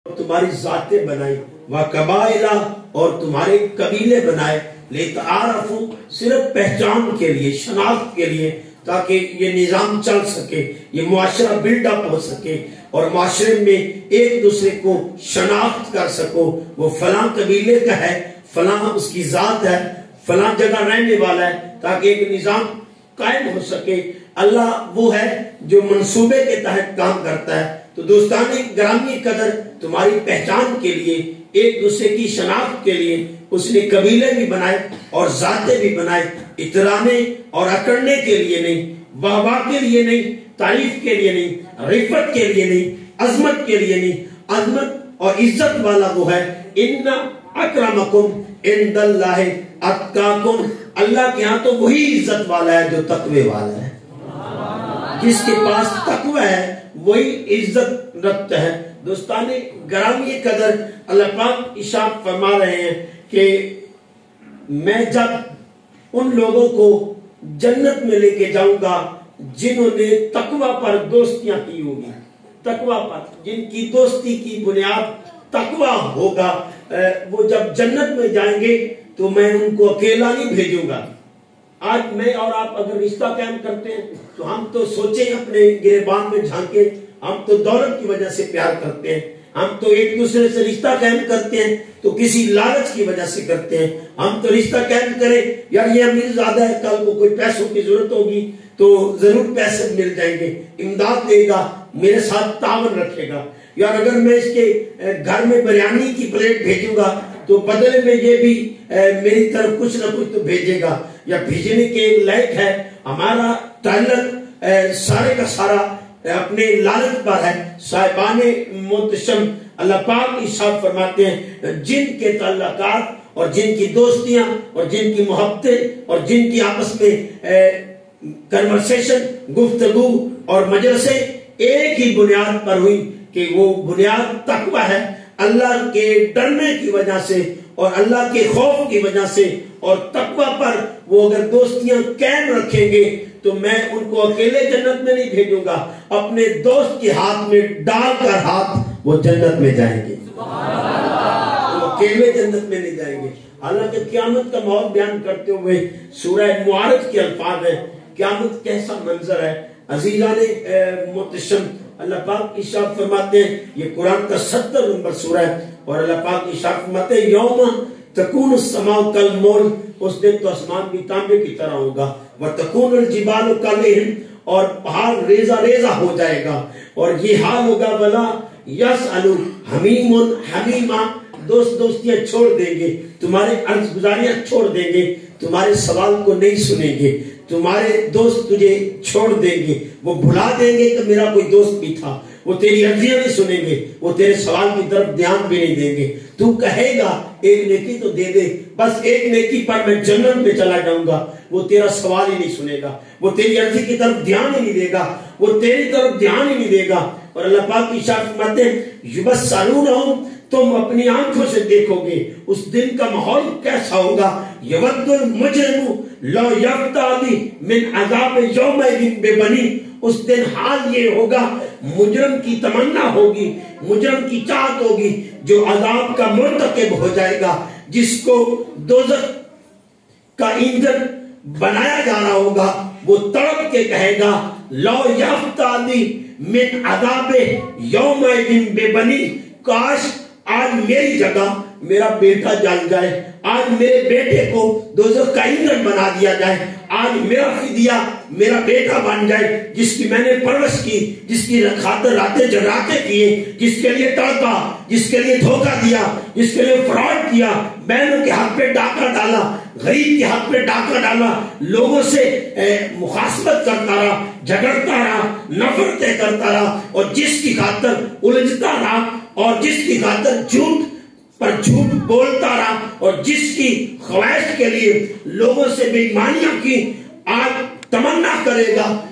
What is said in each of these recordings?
تمہاری ذاتیں بنائی، وَقَبَائِلَ اور تمہارے قبیلے بنائے، لِتَعَارَفُوا صرف پہچان کے لیے، شناخت کے لیے، تاکہ یہ نظام چل سکے، یہ معاشرہ بلڈ اپ ہو سکے اور معاشرے میں ایک دوسرے کو شناخت کر سکو، وہ فلاں قبیلے کا ہے، فلاں اس کی ذات ہے، فلاں جگہ رہنے والا ہے، تاکہ ایک نظام قائم ہو سکے۔ اللہ وہ ہے جو منصوبے کے تحت کام کرتا ہے۔ تو دوستان گرامی قدر، تمہاری پہچان کے لیے، ایک دوسرے کی شناخت کے لیے اس نے قبیلے بھی بنائے اور ذاتیں بھی بنائے، اترانے اور اکڑنے کے لیے نہیں، واہ کے لیے نہیں، تعریف کے لیے نہیں، رفت کے لیے نہیں، عظمت کے لیے نہیں۔ عظمت اور عزت والا وہ ہے، ان اکرمکم عند اللہ اتقاکم، اللہ کے ہاں تو وہی عزت والا ہے جو تقوی والا ہے۔ جس کے پاس تقوی ہے وہی عزت رکھتا ہے۔ دوستان گرامی قدر، اللہ پاک ارشاد فرما رہے ہیں کہ میں جب ان لوگوں کو جنت میں لے کے جاؤں گا جنہوں نے تقوی پر دوستیاں کی ہوگی، تقوی پر جن کی دوستی کی بنیاد تقوی ہوگا، وہ جب جنت میں جائیں گے تو میں ان کو اکیلا نہیں بھیجوں گا۔ آج میں اور آپ اگر رشتہ قائم کرتے ہیں تو ہم تو سوچیں اپنے گریبان میں جھانکیں، ہم تو دولت کی وجہ سے پیار کرتے ہیں، ہم تو ایک دوسرے سے رشتہ قائم کرتے ہیں تو کسی لالچ کی وجہ سے کرتے ہیں۔ ہم تو رشتہ قائم کریں یار یہ امیر زیادہ ہے، کل کو کوئی پیسوں کی ضرورت ہوگی تو ضرور پیسے مل جائیں گے، امداد دے گا، میرے ساتھ تعاون رکھے گا، یار اگر میں اس کے گھر میں بریانی کی پلیٹ بھیجوں گا تو بدلے میں یہ بھی میری طرف کچھ نہ کچھ تو بھیجے گا، یا بھیجنے کے لائق ہے۔ ہمارا تعلق سارے کا سارا اپنے لالچ پر ہے۔ صاحبان محتشم، اللہ پاک ارشاد فرماتے ہیں جن کے تعلقات اور جن کی دوستیاں اور جن کی محبتیں اور جن کی آپس میں کنورسیشن، گفتگو اور مجلسیں ایک ہی بنیاد پر ہوئی کہ وہ بنیاد تقوی ہے، اللہ کے ڈرنے کی وجہ سے اور اللہ کے خوف کی وجہ سے، اور تقوی پر وہ اگر دوستیاں قائم رکھیں گے تو میں ان کو اکیلے جنت میں نہیں بھیجوں گا، اپنے دوست کے ہاتھ میں ڈال کر ہاتھ وہ جنت میں جائیں گے، وہ اکیلے جنت میں نہیں جائیں گے۔ حالانکہ قیامت کا ماحول بیان کرتے ہوئے سورہ معارج کے الفاظ ہیں، قیامت کیسا منظر ہے۔ عزیزان محتشم، اللہ پاک ارشاد فرماتے ہیں، یہ قرآن کا 70 نمبر سورہ ہے، اور اللہ پاک ارشاد فرماتے ہیں یوم تکون السماء کالمہل، اس دن تو آسمان بھی تانبے کی طرح ہوگا، وتکون الجبال کالعہن، اور پہاڑ ریزہ ریزہ ہو جائے گا، اور یہ حال ہوگا ولا یسأل حمیم حمیما، دوست دوستیاں چھوڑ دیں گے، تمہارے عرض گزاریاں چھوڑ دیں گے، تمہارے سوال کو نہیں سنیں گے، تمہارے دوست تجھے چھوڑ دیں گے، وہ بھلا دیں گے کہ میرا کوئی دوست بھی تھا، وہ تیری عرضیاں نہیں سنیں گے، وہ تیرے سوال کی طرف دھیان بھی نہیں دیں گے۔ تو کہے گا ایک نیکی تو دے دے، بس ایک نیکی پر میں جنت میں چلا جاؤں گا، وہ تیرا سوال ہی نہیں سنے گا، وہ تیری عرضی کی طرف دھیان ہی نہیں دے گا، وہ تیری طرف دھیان ہی نہیں دے گا۔ اور اللہ پاک کی ارشاد فرماتے ہیں یبصرونہم، تم اپنی آنکھوں سے دیکھو گے اس دن کا ماحول کیسا ہوگا۔ یود المجرم لو یفتدی من عذاب یومئذ ببنی، اس دن حال یہ ہوگا، مجرم کی تمنا ہوگی، مجرم کی چاہت ہوگی جو عذاب کا مرتکب ہو جائے گا، جس کو دوزخ کا ایندھن بنایا جا رہا ہوگا، وہ تڑپ کے کہے گا لو یفتدی من عذاب یومئذ ببنی، کاش آج میری جگہ میرا بیٹا جل جائے، آج میرے بیٹے کو دوزخ کا ایندھن بنا دیا جائے، آج میرا فدیہ میرا بیٹا بن جائے، جس کی میں نے پرورش کی، جس کی خاطر راتیں جگاتے کیے، جس کے لیے تڑپا، جس کے لیے دھوکہ دیا، جس کے لیے فراڈ کیا، بہنوں کے ہاتھ پہ ڈاکہ ڈالا، غریب کے ہاتھ پہ ڈاکہ ڈالا، لوگوں سے مخاصمت کرتا رہا، جھگڑتا رہا، نفرتیں کرتا رہا، اور جس کی خاطر الجھتا رہا، اور جس کی خاطر جھوٹ پر جھوٹ بولتا رہا، اور جس کی خواہش کے لیے لوگوں سے بے ایمانیاں کی، آج تمنا کرے گا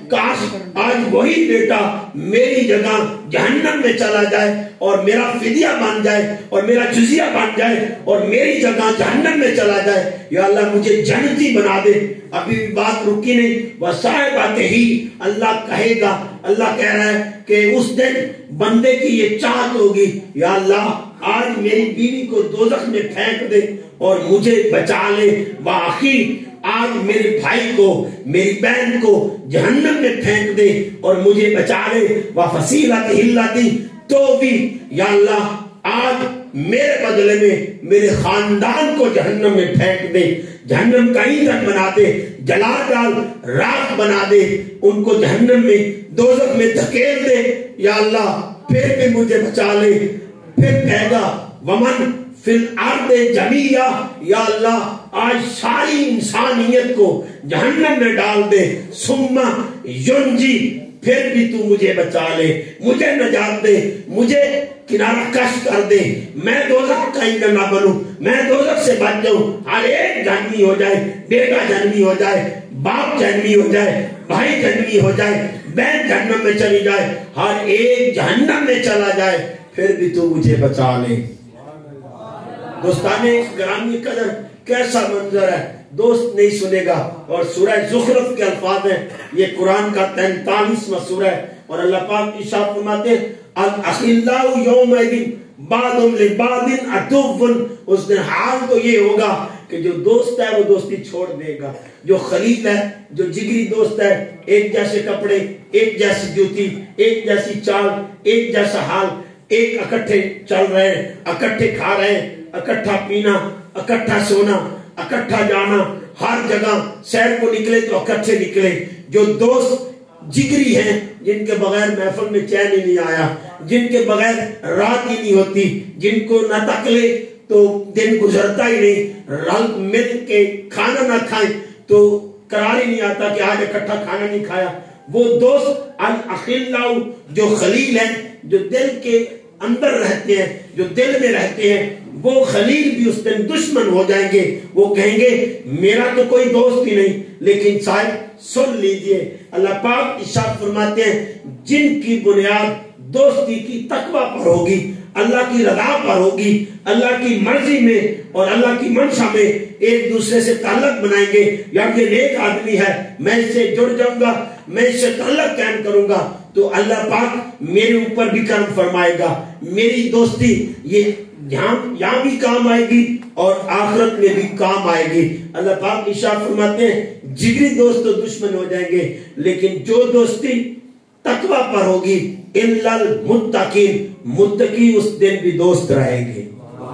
کاش آج وہی بیٹا میری جگہ جہنم میں چلا جائے اور میرا فدیہ بن جائے اور میرا جزیہ بن جائے اور میری جگہ جہنم میں چلا جائے. یا اللہ مجھے جنتی بنا دے. ابھی بھی بات رکی نہیں. وصاحبہ ہی اللہ کہے گا, اللہ کہہ رہا ہے کہ اس دن بندے کی یہ چاہت ہوگی, یا اللہ آج میری بیوی کو دوزخ میں پھینک دے اور مجھے بچا لے. باقی آج میرے بھائی کو, میری بہن کو جہنم میں پھینک دے اور مجھے بچا لے. وَفَصِيلَتِهِ الَّتِي, تو بھی یا اللہ آج میرے بدلے میں میرے خاندان کو جہنم میں پھینک دے, جہنم کا ایندھن بنا دے, جلا ڈال, راکھ بنا دے, ان کو جہنم میں دوزخ میں دھکیل دے. یا اللہ پھر بھی مجھے بچا لے. پھر کہے گا ومن فی الارض جمیعا, یا اللہ آج ساری انسانیت کو جہنم میں ڈال دے. ثم ینجی, پھر بھی تو مجھے بچا لے, مجھے نجات دے, مجھے کنارہ کش کر دے, میں دوزخ کا ایندھن نہ بنوں, میں دوزخ سے بچ جاؤں. ہر ایک جہنمی ہو جائے, بیٹا جہنمی ہو جائے, باپ جہنمی ہو جائے, بھائی جہنمی ہو جائے, بہن جہنم میں چلی جائے, ہر ایک جہنم میں چلا جائے, پھر بھی تو مجھے بچا لے. دوستانے گرامی قدر, کیسا منظر ہے, دوست نہیں سنے گا. اور سورہ زخرف کے الفاظ ہیں, یہ قرآن کا 43واں سورہ ہے, اور اللہ پاک ارشاد فرماتے ہیں الاخلاء یومئذ بعضهم لبعض عدو. اس دن حال تو یہ ہوگا کہ جو دوست ہے وہ دوستی چھوڑ دے گا. جو خلیل ہے, جو جگری دوست ہے, ایک جیسے کپڑے, ایک جیسی جوتی, ایک جیسی چال, ایک جیسا حال, ایک اکٹھے چل رہے ہیں, اکٹھے کھا رہے ہیں, اکٹھا پینا, اکٹھا سونا, اکٹھا جانا, ہر جگہ سیر کو نکلے تو اکٹھے نکلے. جو دوست جگری ہیں, جن کے بغیر محفل میں چین ہی نہیں آیا, جن کے بغیر رات ہی نہیں ہوتی, جن کو نہ تکلے تو دن گزرتا ہی نہیں, رل مل کے کھانا نہ کھائیں تو قرار ہی نہیں آتا کہ آج اکٹھا کھانا نہیں کھایا. وہ دوست الاخلاء جو خلیل ہیں, جو دل کے اندر رہتے ہیں, جو دل میں رہتے ہیں, وہ خلیل بھی اس دن دشمن ہو جائیں گے. وہ کہیں گے میرا تو کوئی دوست ہی نہیں. لیکن صاحب سن لیجئے, اللہ پاک ارشاد فرماتے ہیں جن کی بنیاد دوستی کی تقوی پر ہوگی, اللہ کی رضا پر ہوگی, اللہ کی مرضی میں اور اللہ کی منشا میں ایک دوسرے سے تعلق بنائیں گے. یا یہ نیک آدمی ہے, میں اس سے جڑ جاؤں گا, میں اس سے تعلق قائم کروں گا, تو اللہ پاک میرے اوپر بھی کرم فرمائے گا. میری دوستی یہ یہاں بھی کام آئے گی اور آخرت میں بھی کام آئے گی. اللہ پاک ارشاد فرماتے ہیں جگری دوست تو دشمن ہو جائیں گے, لیکن جو دوستی تقوی پر ہوگی الا المتقین, متقی اس دن بھی دوست رہیں گے.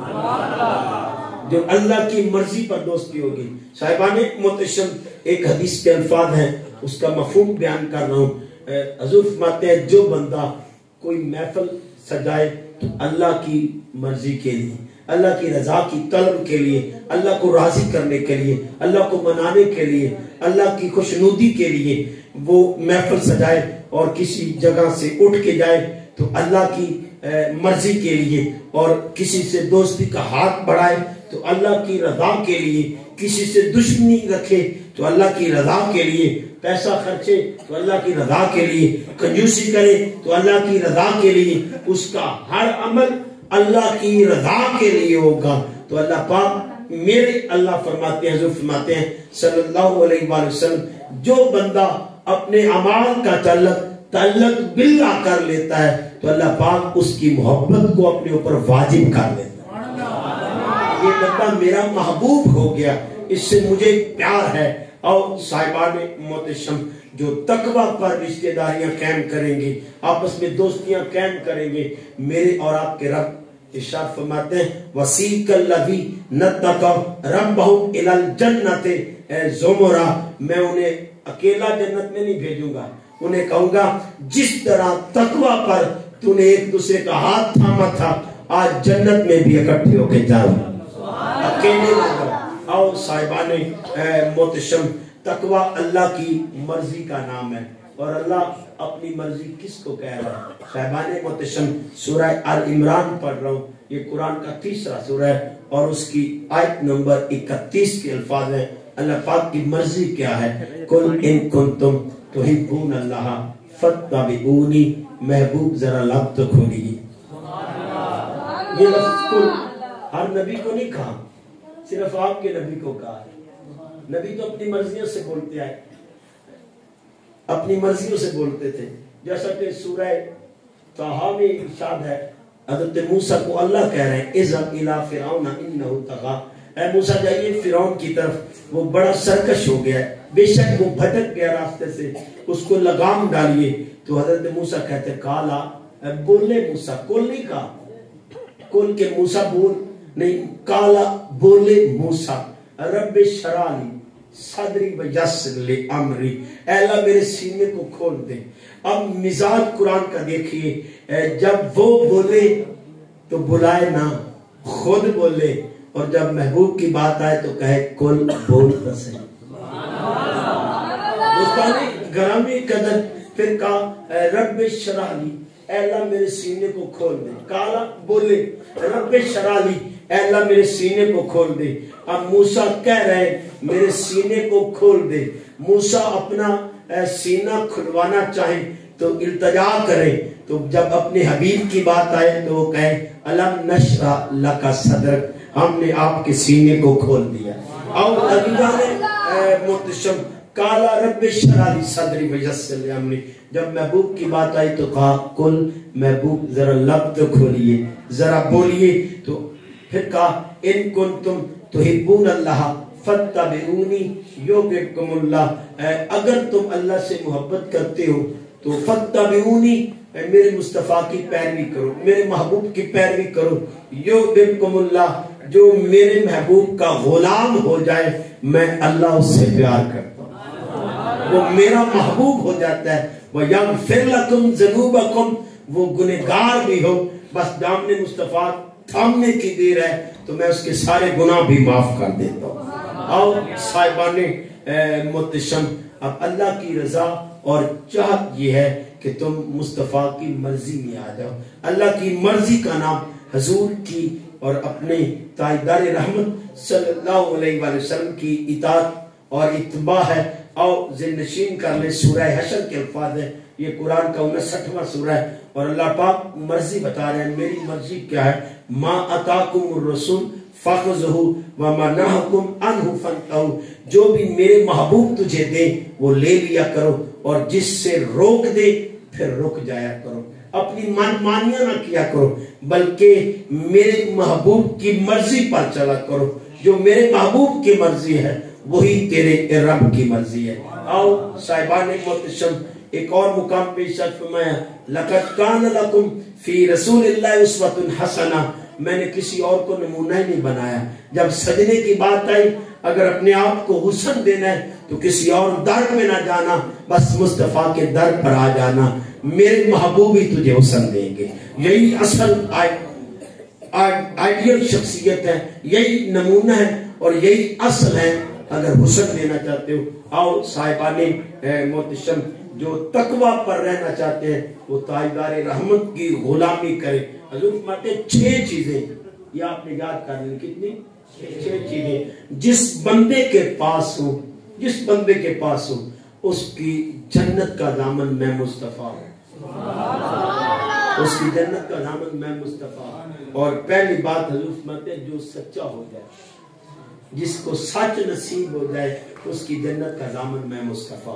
جو اللہ کی مرضی پر دوستی ہوگی. صاحبان محتشم, ایک حدیث کے الفاظ ہیں, اس کا مفہوم بیان کر رہا ہوں. حضور فرماتے ہیں جو بندہ کوئی محفل سجائے تو اللہ کی مرضی کے لیے, اللہ کی رضا کی طلب کے لیے, اللہ کو راضی کرنے کے لیے, اللہ کو منانے کے لیے, اللہ کی خوشنودی کے لیے وہ محفل سجائے اور کسی جگہ سے اٹھ کے جائے تو اللہ کی مرضی کے لیے, اور کسی سے دوستی کا ہاتھ بڑھائے تو اللہ کی رضا کے لیے, کسی سے دشمنی رکھے تو اللہ کی رضا کے لیے, پیسہ خرچے تو اللہ کی رضا کے لیے, کنجوسی کرے تو اللہ کی رضا کے لیے, اس کا ہر عمل اللہ کی رضا کے لیے ہوگا. تو اللہ پاک میرے اللہ فرماتے ہیں, حضور فرماتے ہیں صلی اللہ علیہ وآلہ وسلم, جو بندہ اپنے اعمال کا تعلق باللہ کر لیتا ہے تو اللہ پاک اس کی محبت کو اپنے اوپر واجب کر لیتا ہے. یہ بندہ میرا محبوب ہو گیا, اس سے مجھے پیار ہے. اور صاحبان محتشم, جو تقوی پر رشتہ داریاں قائم کریں گے, آپس میں دوستیاں قائم کریں گے, میرے اور آپ کے رب ارشاد فرماتے ہیں وَسِيقَ الَّذِينَ اتَّقَوْا رَبَّهُمْ إِلَى الْجَنَّةِ زُمُرًا, میں انہیں اکیلا جنت میں نہیں بھیجوں گا, انہیں کہوں گا جس طرح تقوی پر تو نے ایک دوسرے کا ہاتھ تھاما تھا, آج جنت میں بھی اکٹھے ہو کے جاؤ, اکیلے نہ جاؤ. آؤ صاحبان محتشم, تقوی اللہ کی مرضی کا نام ہے, اور اللہ اپنی مرضی کس کو کہہ رہا ہے. صاحبان محتشم, سورہ آل عمران پڑھ رہا ہوں, یہ قرآن کا 3 سورہ ہے, اور اس کی آیت نمبر 31 کے الفاظ ہیں. اللہ پاک کی مرضی کیا ہے, قُلْ إِن كُنْتُمْ तुहिब्बून अल्लाह फत्तबिऊनी, महबूब जरा लब तो खोलिए। ये लफ्ज़ कुल हर नबी को नहीं कहा, सिर्फ आपके नबी को कहा है। नबी तो अपनी मर्जियों से बोलते आए, अपनी मर्जियों से बोलते थे। जैसा कि सूरह ताहा में इरशाद है, हज़रत मूसा को अल्लाह कह रहे हैं इज़हब इला फ़िरऔन इन्नहु तग़ा, ऐ मूसा जाइए फिरौन की तरफ, वो बड़ा सरकश हो गया है, बेशक वो भटक गया रास्ते से, उसको लगाम डालिए। तो हज़रत मूसा कहते काला, बोले मूसा, कुल नहीं कहा, कुल के मूसा बोल नहीं, काला बोले मूसा रब्बि शरह ली सदरी व यस्सिर ली अमरी, अल्लाह मेरे सीने को खोल दे। अब मिजाज कुरान का देखिए, जब वो बोले तो बुलाए ना, खुद बोले, और जब महबूब की बात आए तो कहे कुल बोल तो सही। गरामी कदर फिर कहा रब्बि शरह ली, अल्लाह मेरे सीने को खोल दे। काला बोले रब्बि शरह ली, अल्लाह मेरे सीने को खोल दे। अब मूसा कह रहे मेरे सीने को खोल दे। मूसा अपना सीना खुलवाना चाहे तो इल्तजा करे, तो जब अपने हबीब की बात आए तो वो कहे अलम नशरह लका सदरक, हमने आपके सीने को खोल दिया। और मुतशम काला रब्बि शरह ली सदरी व यस्सिर ली अमरी, जब महबूब की बात आई तो कहा कुल महबूब जरा लब तो खोलिए, जरा बोलिए। तो फिर कहा इन कुंतुम तुहिब्बून अल्लाह फत्तबिऊनी युहिब्बुकुमुल्लाह, अगर तुम अल्लाह से मोहब्बत करते हो तो फत्तबिऊनी, मेरे मुस्तफा की पैरवी करो, मेरे महबूब की पैरवी करो। युहिब्बुकुमुल्लाह, जो मेरे महबूब का गुलाम हो जाए मैं अल्लाह उससे प्यार करता हूँ, वो मेरा महबूब हो जाता है। वयग़फ़िर लकुम ज़ुनूबकुम, वो गुनहगार भी हो, बस दामने मुस्तफा थामने की देर है तो मैं उसके सारे गुनाह भी माफ कर देता हूँ। और साहिबाने मुतशम, अब अल्लाह की रजा और चाहत ये है कि तुम मुस्तफा की मर्जी में आ जाओ। अल्लाह की मर्जी का नाम हजूर की और अपने ताजदार रहमत सल्लल्लाहु अलैहि वसल्लम की इताअत और इत्बा है। और ज़िन्नशीन कर ले, सूरह हशर के अल्फाज है, ये कुरान का 59वां सूरा है, और अल्लाह पाक मर्जी बता रहे हैं, मेरी मर्जी क्या है, मा अताकुमुर रसूल फखुज़हु व मा नहाकुम अन्हु फंतहु, जो भी मेरे महबूब तुझे दे वो ले लिया करो, और जिससे रोक दे फिर रुक जाया करो। अपनी मनमानियां ना किया करो, बल्कि मेरे महबूब की मर्जी पर चला करो। जो मेरे महबूब की मर्जी है वही तेरे रब की मर्जी है। आओ साहिबान मुहतरम, एक और मुकाम पे इरशाद फरमाया लक़द कान लकुम फी रसूलिल्लाहि उस्वतुन हसना, मैंने किसी और को नमूना ही नहीं बनाया। जब सजने की बात आई, अगर अपने आप को हुस्न देना है तो किसी और दर में ना जाना, बस मुस्तफा के दर पर आ जाना, मेरे महबूब ही तुझे हुस्न देंगे। यही असल आइडियल शख्सियत है, यही नमूना है और यही असल है अगर हुस्न देना चाहते हो। आओ साहिबाने मोहतरम, जो तकवा पर रहना चाहते हैं वो ताजदार रहमत की गुलामी करे। हजूर फरमाते 6 चीजें, ये आपने याद कर ली, कितनी? 6 चीजें जिस बंदे के पास हो, जिस बंदे के पास हो उसकी जन्नत का दामन मैं मुस्तफा हूं, उसकी जन्नत का दामन मैं मुस्तफा। और पहली बात हजूर फरमाते जो सच्चा हो जाए, जिसको सच नसीब हो जाए उसकी जन्नत का दामन मैं मुस्तफा।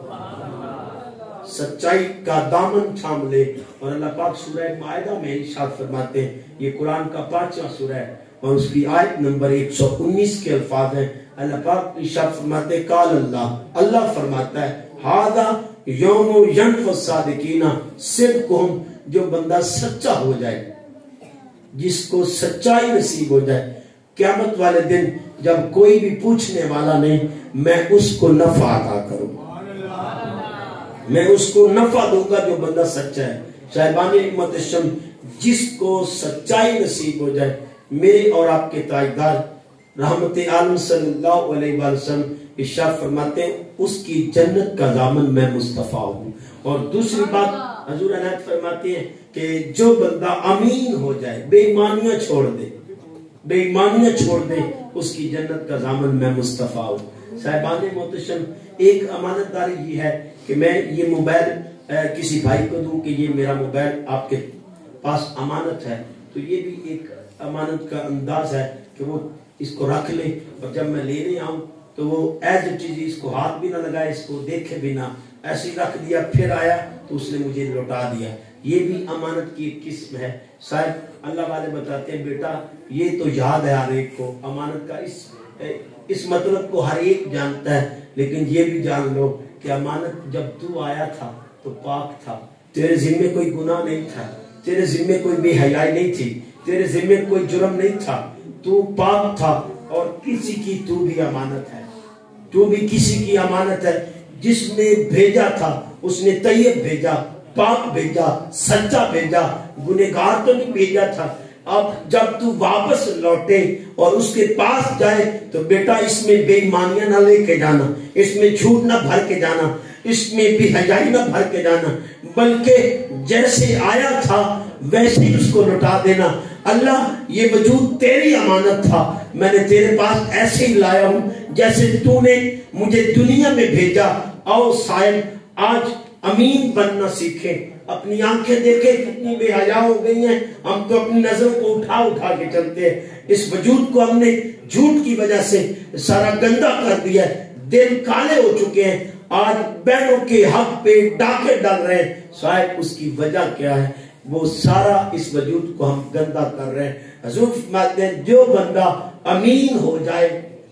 सच्चाई का दामन थाम ले। और अल्लाह पाक सूरह माइदा में इरशाद फरमाते हैं, ये कुरान का 5वां सूरा है और उसकी आयत नंबर 119 के अल्फाज हैं। अल्लाह पाक इरशाद फरमाते हैं काल अल्लाह, अल्लाह फरमाता है हादा यौम यनफु सादिकीना सिद्कुहुम, जो बंदा सच्चा हो जाए, जिसको सच्चाई नसीब हो जाए, क़यामत वाले दिन जब कोई भी पूछने वाला नहीं, मैं उसको नफा अता करूंगा, मैं उसको नफा दूंगा जो बंदा सच्चा है। साहिबाने मुहतरम, जिसको सच्चाई नसीब हो जाए, मेरे और आपके ताजदार रहमत आलम सल्लल्लाहु अलैहि वसल्लम इरशाद फरमाते हैं उसकी जन्नत का दामन मैं मुस्तफा हूं। और दूसरी बात हजूर अनायत फरमाते हैं कि जो बंदा अमीन हो जाए, बेईमानियां छोड़ दे, बेईमानियां छोड़ दे, उसकी जन्नत का दामन मैं मुस्तफा हूं। साहिबाने मोहतरम, एक अमानतदारी ये है کہ میں یہ موبائل کسی بھائی کو دوں کہ یہ میرا موبائل آپ کے پاس امانت ہے، تو یہ بھی ایک امانت کا انداز ہے کہ وہ اس کو رکھ لے، اور جب میں لینے آؤں تو وہ ایز اٹ از اس کو ہاتھ بھی نہ لگائے، اس کو دیکھے بھی نہ، ایسے ہی رکھ دیا، پھر آیا تو اس نے مجھے لوٹا دیا۔ یہ بھی امانت کی ایک قسم ہے۔ صاحب اللہ والے بتاتے ہیں بیٹا یہ تو یاد ہے ہر ایک کو، امانت کا اس مطلب کو ہر ایک جانتا ہے، لیکن یہ بھی جان لو کہ امانت جب تو آیا تھا تو پاک تھا، تیرے ذمے کوئی گناہ نہیں تھا، تیرے ذمے کوئی بے حیائی نہیں تھی، تیرے ذمے کوئی جرم نہیں تھا، تو پاک تھا، اور کسی کی تو بھی امانت ہے، تو بھی کسی کی امانت ہے۔ جس نے بھیجا تھا اس نے طیب بھیجا، پاک بھیجا، سچا بھیجا، گنہگار تو نہیں بھیجا تھا۔ اب جب تو واپس لوٹے اور اس کے پاس جائے تو بیٹا اس میں بے ایمانیاں نہ لے کے جانا، اس میں جھوٹ نہ بھر کے جانا، اس میں بے حیائی نہ بھر کے جانا، بلکہ جیسے آیا تھا ویسے ہی اس کو لوٹا دینا۔ اللہ یہ وجود تیری امانت تھا، میں نے تیرے پاس ایسے ہی لایا ہوں جیسے تو نے مجھے دنیا میں بھیجا۔ آؤ صاحب آج امین بننا سیکھیں، اپنی آنکھیں دیکھیں کتنی بے حیا ہو گئی ہیں، ہم تو اپنی نظروں کو اٹھا اٹھا کے چلتے ہیں، اس وجود کو ہم نے جھوٹ کی وجہ سے سارا گندا کر دیا ہے، دل کالے ہو چکے ہیں، آج بہنوں کے حق پہ ڈاکے ڈال رہے ہیں۔ صاحب اس کی وجہ کیا ہے؟ وہ سارا اس وجود کو ہم گندا کر رہے ہیں۔ حضور فرماتے ہیں جو بندہ امین ہو جائے،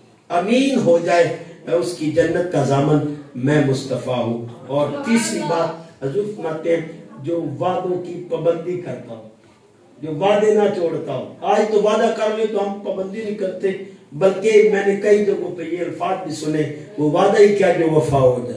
امین ہو جائے، اس کی جنت کا ضامن میں مصطفیٰ ہوں۔ اور تیسری بات حضور فرماتے ہیں جو وعدوں کی پابندی کرتا ہوں، جو وعدے نہ چھوڑتا ہوں۔ آج تو وعدہ کر لے تو ہم پابندی نہیں کرتے، بلکہ میں نے کئی جگہوں پہ یہ الفاظ بھی سنے، وہ وعدہ ہی کیا جو وفا ہو جائے،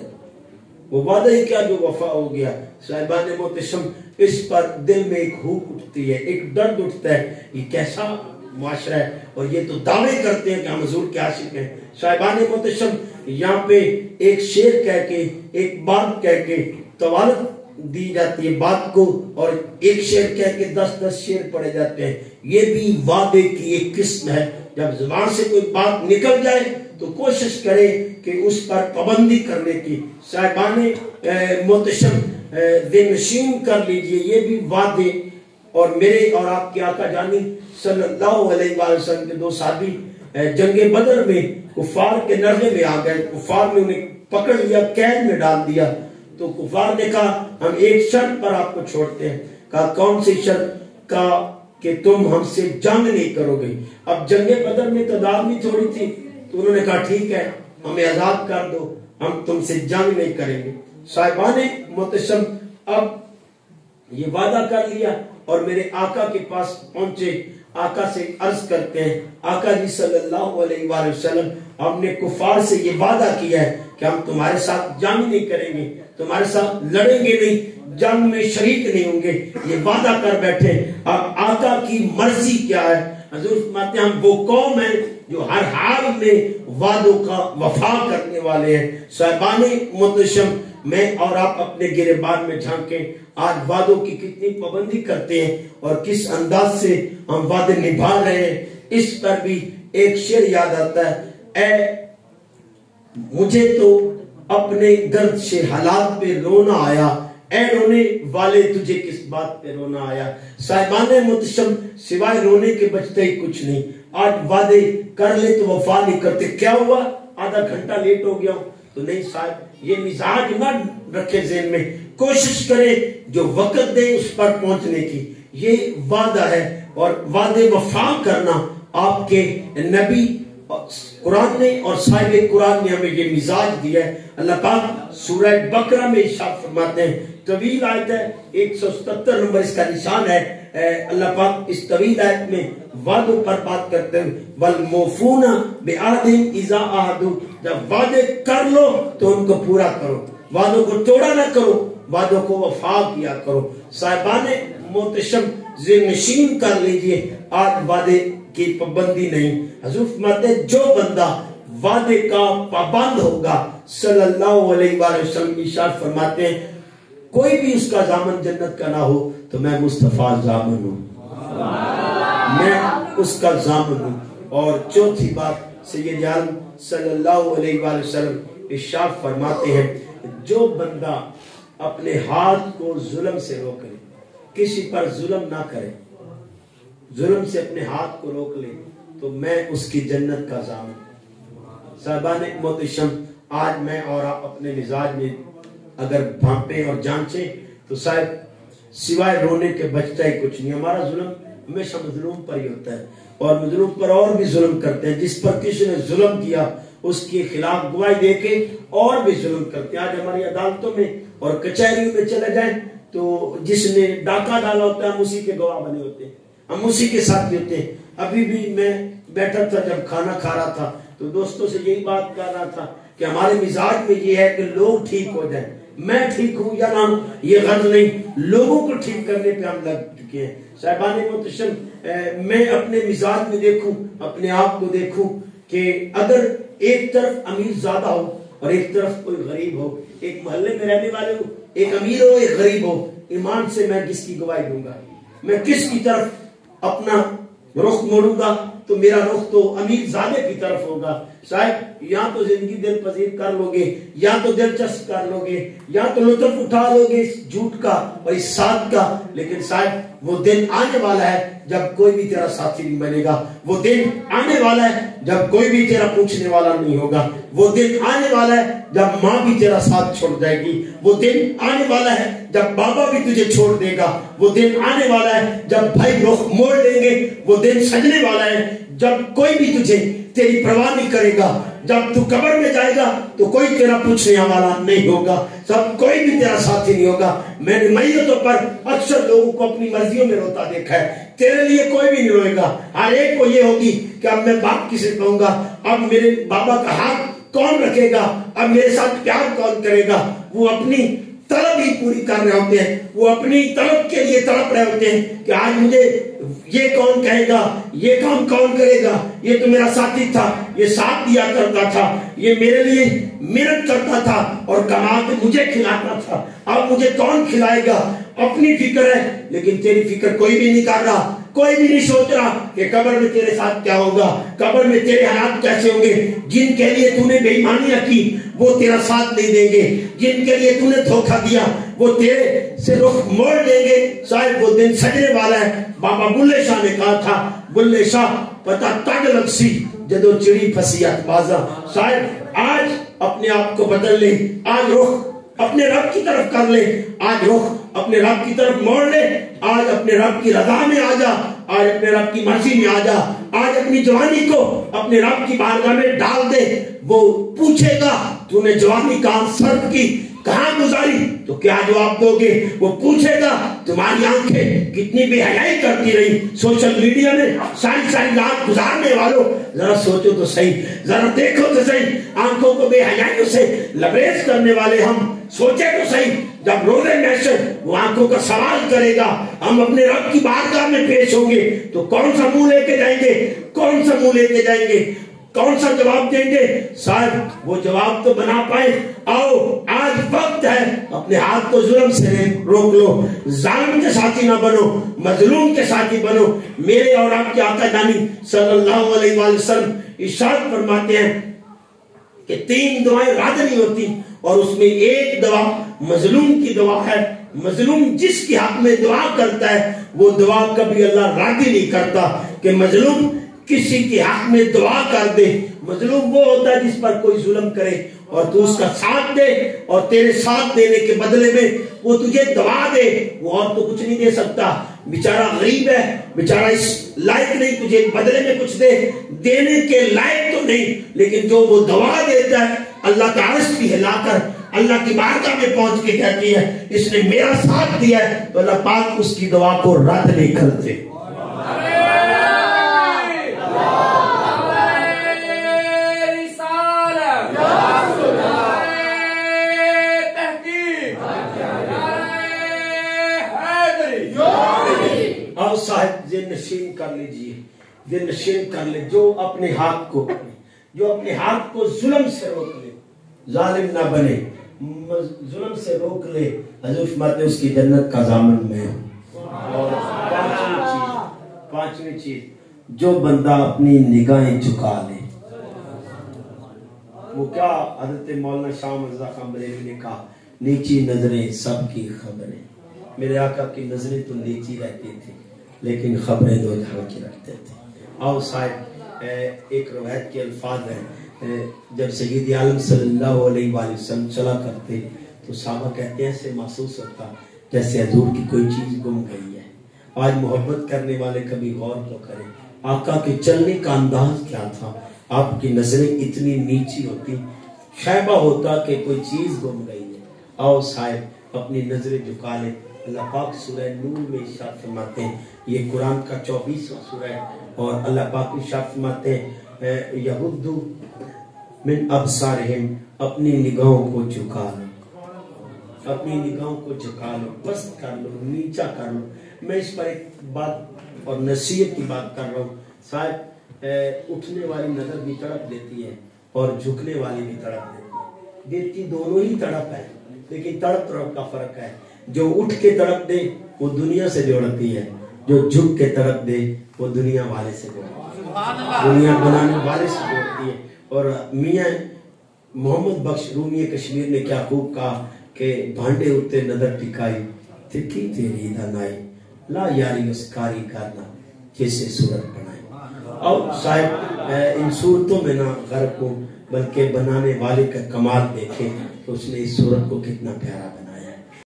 وہ وعدہ ہی کیا جو وفا ہو گیا۔ صاحبان محتشم اس پر دل میں ایک ہوک اٹھتی ہے، ایک درد اٹھتا ہے، یہ کیسا معاشرہ ہے، اور یہ تو دعوے کرتے ہیں کہ ہم حضور کے عاشق ہیں۔ صاحبان محتشم یہاں پہ ایک شعر کہہ کے، ایک بات کہہ کے توالت دی جاتی ہے بات کو، اور ایک شعر کہہ کے 10 شعر پڑے جاتے ہیں۔ یہ بھی وعدے کی ایک قسم ہے۔ جب زبان سے کوئی بات نکل جائے تو کوشش کرے کہ اس پر پابندی کرنے کی۔ صاحبان محتشم دل نشین کر لیجئے، یہ بھی وعدے۔ اور میرے اور آپ کے آقا جانی صلی اللہ علیہ وآلہ وسلم کے 2 صحابی جنگ بدر میں کفار کے نرغے میں آ گئے، کفار نے انہیں پکڑ لیا، قید میں ڈال دیا، تو کفار نے کہا ہم ایک شرط پر آپ کو چھوڑتے ہیں۔ کہا کون سی شرط؟ کہا کہ تم ہم سے جنگ نہیں کرو گے۔ اب جنگ بدر میں تعداد بھی تھوڑی تھی، تو انہوں نے کہا ٹھیک ہے ہمیں آزاد کر دو، ہم تم سے جنگ نہیں کریں گے۔ صاحبان محتشم اب یہ وعدہ کر لیا اور میرے آقا کے پاس پہنچے، آقا سے عرض کرتے ہیں آقا جی صلی اللہ علیہ وآلہ وسلم ہم نے کفار سے یہ وعدہ کیا ہے کہ ہم تمہارے ساتھ جنگ نہیں کریں گے، تمہارے ساتھ لڑیں گے نہیں، جنگ میں شریک نہیں ہوں گے، یہ وعدہ کر بیٹھے۔ اب آقا کی مرضی کیا ہے؟ حضور فرماتے ہیں ہم وہ قوم ہیں جو ہر حال میں وعدوں کا وفا کرنے والے ہیں۔ صاحبان محتشم میں اور آپ اپنے گریبان میں جھانکیں، آج وعدوں کی کتنی پابندی کرتے ہیں اور کس انداز سے ہم وعدے نبھا رہے ہیں۔ اس پر بھی ایک شعر یاد آتا ہے، اے مجھے تو اپنے گردش حالات پہ رونا آیا، اے رونے والے تجھے کس بات پہ رونا آیا۔ صاحبان محتشم سوائے رونے کے بچتے ہی کچھ نہیں۔ آج وعدے کر لے تو وفا نہیں کرتے، کیا ہوا آدھا گھنٹہ لیٹ ہو گیا تو نہیں صاحب، یہ مزاج نہ رکھے ذہن میں، کوشش کرے جو وقت دے اس پر پہنچنے کی، یہ وعدہ ہے۔ اور وعدے وفا کرنا آپ کے نبی قرآن نے اور صاحب قرآن نے ہمیں یہ مزاج دیا ہے۔ اللہ پاک سورہ بقرہ میں ارشاد فرماتے ہیں، طویل آیت ہے، 177 نمبر اس کا نشان ہے۔ اللہ پاک اس طویل آیت میں وعدوں پر بات کرتے ہیں، وَالْمُوفُونَ بِعَهْدِهِمْ إِذَا عَاهَدُوا، جب وعدے کر لو تو ان کو پورا کرو، وعدوں کو توڑا نہ کرو، وعدوں کو وفا کیا کرو۔ صاحبان محتشم ذہن نشین کر لیجئے، آج وعدے کی پابندی نہیں۔ حضور فرماتے ہیں جو بندہ وعدے کا پابند ہوگا، صلی اللہ علیہ وآلہ وسلم ارشاد فرماتے ہیں کوئی بھی اس کا ضامن جنت کا نہ ہو تو میں مصطفیٰ ضامن ہوں، میں اس کا ضامن ہوں۔ اور چوتھی بات سید عالم صلی اللہ علیہ وآلہ وسلم ارشاد فرماتے ہیں جو بندہ اپنے ہاتھ کو ظلم سے روک لے، کسی پر ظلم نہ کرے، ظلم سے اپنے ہاتھ کو روک لے، تو میں اس کی جنت کا ضامن۔ صاحبان محتشم، آج میں اور آپ اپنے مزاج میں اگر بھانپیں اور جانچیں تو صاحب سوائے رونے کے بچتا ہی کچھ نہیں۔ ہمارا ظلم ہمیشہ مظلوم پر ہی ہوتا ہے، اور مظلوم پر اور بھی ظلم کرتے ہیں۔ جس پر کسی نے ظلم کیا اس کے خلاف گواہی دے کے اور بھی ظلم کرتے ہیں۔ آج ہماری عدالتوں میں اور کچہریوں میں چلے جائیں تو جس نے ڈاکہ ڈالا ہوتا ہے ہم اسی کے گواہ بنے ہوتے ہیں، ہم اسی کے ساتھ بھی ہوتے ہیں۔ ابھی بھی میں بیٹھا تھا جب کھانا کھا رہا تھا تو دوستوں سے یہی بات کر رہا تھا کہ ہمارے مزاج میں یہ ہے کہ لوگ ٹھیک ہو جائیں، میں ٹھیک ہوں یا نہ، یہ غرض نہیں، لوگوں کو ٹھیک کرنے پہ ہم لگ چکے ہیں۔ صاحبان محتشم، میں اپنے مزاج میں دیکھوں، اپنے آپ کو دیکھوں کہ اگر ایک طرف امیر زیادہ ہو اور ایک طرف کوئی غریب ہو، ایک محلے میں رہنے والے ہو، ایک امیر ہو ایک غریب ہو، ایمان سے میں کس کی گواہی دوں گا؟ میں کس کی طرف اپنا رخ موڑوں گا؟ تو میرا رخ تو امیر زادے کی طرف ہوگا۔ صاحب یا تو زندگی دل پذیر کر لو گے، یا تو دلچسپ کر لو گے، یا تو لطف اٹھا لو گے اس جھوٹ کا اور اس ساتھ کا، لیکن صاحب وہ دن آنے والا ہے جب کوئی بھی تیرا ساتھی نہیں بنے گا۔ وہ دن آنے والا ہے جب کوئی بھی تیرا پوچھنے والا نہیں ہوگا۔ وہ دن آنے والا ہے جب ماں بھی تیرا ساتھ چھوڑ جائے گی۔ وہ دن آنے والا ہے جب بابا بھی تجھے چھوڑ دے گا۔ وہ دن آنے والا ہے جب بھائی رخ موڑ لیں گے۔ وہ دن سجنے والا ہے جب کوئی بھی تجھے تیری پرواہ نہیں کرے گا۔ جب تو قبر میں جائے گا تو کوئی تیرا پوچھنے والا نہیں ہوگا، سب کوئی بھی تیرا ساتھی نہیں ہوگا۔ میں نے میتوں پر اکثر لوگوں کو اپنی مرضیوں میں روتا دیکھا ہے، تیرے لیے کوئی بھی نہیں روئے گا۔ ہر ایک کو یہ ہوگی کہ اب میں باپ کسے کہوں گا، اب میرے بابا کا ہاتھ کون رکھے گا، اب میرے ساتھ پیار کون کرے گا۔ وہ اپنی طلب ہی پوری کر رہے ہوتے ہیں، وہ اپنی طلب کے لیے تڑپ رہے ہوتے ہیں کہ آج مجھے یہ کون کہے گا، یہ کام کون کرے گا، یہ تو میرا ساتھی تھا، یہ ساتھ دیا کرتا تھا، یہ میرے لیے محنت کرتا تھا اور کما کے مجھے کھلاتا تھا، اب مجھے کون کھلائے گا۔ اپنی فکر ہے لیکن تیری فکر کوئی بھی نہیں کر رہا، کوئی بھی نہیں سوچ رہا کہ قبر میں تیرے ساتھ کیا ہوگا، قبر میں تیرے حالات کیسے ہوں گے۔ جن کے لیے تو نے بے ایمانیاں کی وہ تیرا ساتھ نہیں دیں گے، جن کے لیے تو نے دھوکہ دیا وہ تیرے سے رخ موڑ دیں گے۔ صاحب وہ دن سجنے والا ہے۔ بابا بلے شاہ نے کہا تھا، بلے شاہ پتہ تگ لگ سی جدو چڑی پھسیات بازا۔ صاحب آج اپنے آپ کو بدل لے، آج رخ اپنے رب کی طرف کر لے، آج رخ اپنے رب کی طرف موڑ لے، آج اپنے رب کی رضا میں آ جا، آج اپنے رب کی مرضی میں آ جا، آج اپنی جوانی کو اپنے رب کی بارگاہ میں ڈال دے۔ وہ پوچھے گا تو نے جوانی کہاں صرف کی، کہاں گزاری، تو کیا جواب دو گے؟ وہ پوچھے گا تمہاری آنکھیں کتنی بے حیائی کرتی رہی سوشل میڈیا میں ساری رات گزارنے والوں، ذرا سوچو تو صحیح، ذرا دیکھو تو صحیح، آنکھوں کو بے حیائیوں سے لبریز کرنے والے ہم، سوچے تو صحیح جب روزے محشر وہ آنکھوں کا سوال کرے گا، ہم اپنے رب کی بارگاہ میں پیش ہوں گے تو کون سا منہ لے کے جائیں گے، کون سا منہ لے کے جائیں گے، کون سا جواب دیں گے؟ صاحب وہ جواب تو بنا پائے۔ آؤ آج وقت ہے، اپنے ہاتھ کو ظلم سے روک لو، ظالم کے ساتھی نہ بنو، مظلوم کے ساتھی بنو۔ میرے اور آپ کے آقا جانی صلی اللہ علیہ وآلہ وسلم ارشاد فرماتے ہیں کہ 3 دعائیں راضی نہیں ہوتی اور اس میں ایک دعا مظلوم کی دعا ہے۔ مظلوم جس کے حق میں دعا کرتا ہے وہ دعا کبھی اللہ راضی نہیں کرتا کہ مظلوم کسی کے حق میں دعا کر دے۔ مظلوم وہ ہوتا ہے جس پر کوئی ظلم کرے اور تو اس کا ساتھ دے، اور تیرے ساتھ دینے کے بدلے میں وہ تجھے دعا دے، وہ اور تو کچھ نہیں دے سکتا۔ بیچارہ غریب ہے، بیچارہ اس لائق نہیں تجھے بدلے میں کچھ دے، دینے کے لائق تو نہیں، لیکن جو وہ دعا دیتا ہے اللہ کا عرش بھی ہلا کر اللہ کی بارگاہ میں پہنچ کے کہتی ہے اس نے میرا ساتھ دیا ہے، تو اللہ پاک اس کی دعا کو رد نہیں کرتے۔ اور صاحب ذہن نشین کر لیجئے، ذہن نشین کر لے، جو اپنے ہاتھ کو ظلم سے روک لے، ظالم نہ بنے، ظلم سے روک لے، حضور فرماتے ہیں اس کی جنت کا ضامن میں ہوں۔ اور پانچویں چیز جو بندہ اپنی نگاہیں جھکا لے، وہ کیا حضرت مولانا شاہ مرزا خان بریلوی نے کہا، نیچی نظریں سب کی خبریں. میرے آقا کی نظریں تو نیچی رہتی تھی لیکن خبریں دو جہاں کی رکھتے تھے. آؤ صاحب ایک روایت کے الفاظ ہیں، جب سید عالم صلی اللہ علیہ وآلہ وسلم چلا کرتے تو صحابہ کہتے ہیں ایسے محسوس ہوتا جیسے حضور کی کوئی چیز گم گئی ہے. آج محبت کرنے والے کبھی غور تو کریں، آقا کے چلنے کا انداز کیا تھا. آپ کی نظریں اتنی نیچی ہوتی، شائبہ ہوتا کہ کوئی چیز گم گئی ہے. آؤ صاحب اپنی نظریں جھکا لیں. اللہ پاک سورہ نور میں ارشاد فرماتے ہیں، یہ قرآن کا 24واں سورہ ہے، اور اللہ پاک ارشاد فرماتے ہیں یغضوا من ابصارہم، اپنی نگاہوں کو جھکا لو، اپنی نگاہوں کو جھکا لو، پست کر لو، نیچا کر لو. میں اس پر ایک بات اور نصیحت کی بات کر رہا ہوں. صاحب اٹھنے والی نظر بھی تڑپ دیتی ہے اور جھکنے والی بھی تڑپ دیتی، دونوں ہی تڑپ ہے، لیکن تڑپ کا فرق ہے. جو اٹھ کے تڑپ دے وہ دنیا سے جوڑتی ہے، جو جھک کے تڑپ دے وہ دنیا والے سے جوڑتی ہے، دنیا بنانے والے سے جوڑتی ہے. اور میاں محمد بخش رومی کشمیر نے کیا خوب کہا کہ بھانڈے اتے نظر ٹکائی تھی تیری دانائی، لا یاری اس کاری کرنا جیسے صورت بنائی. اور صاحب ان صورتوں میں نہ غرق ہوں بلکہ بنانے والے کا کمال دیکھیں تو اس نے اس صورت کو کتنا پیارا بنایا.